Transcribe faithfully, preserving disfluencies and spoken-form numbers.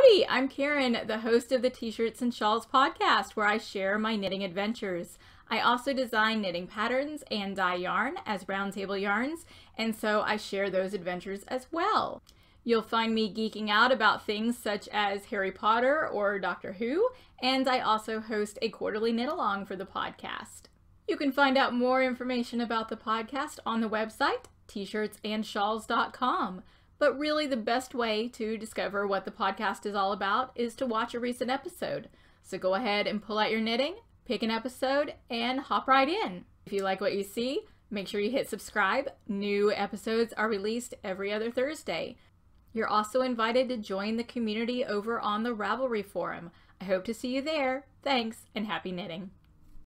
Howdy! I'm Karen, the host of the T-Shirts and Shawls podcast, where I share my knitting adventures. I also design knitting patterns and dye yarn as round table yarns, and so I share those adventures as well. You'll find me geeking out about things such as Harry Potter or Doctor Who, and I also host a quarterly knit-along for the podcast. You can find out more information about the podcast on the website, t shirts and shawls dot com. But really the best way to discover what the podcast is all about is to watch a recent episode. So go ahead and pull out your knitting, pick an episode, and hop right in. If you like what you see, make sure you hit subscribe. New episodes are released every other Thursday. You're also invited to join the community over on the Ravelry forum. I hope to see you there. Thanks, and happy knitting.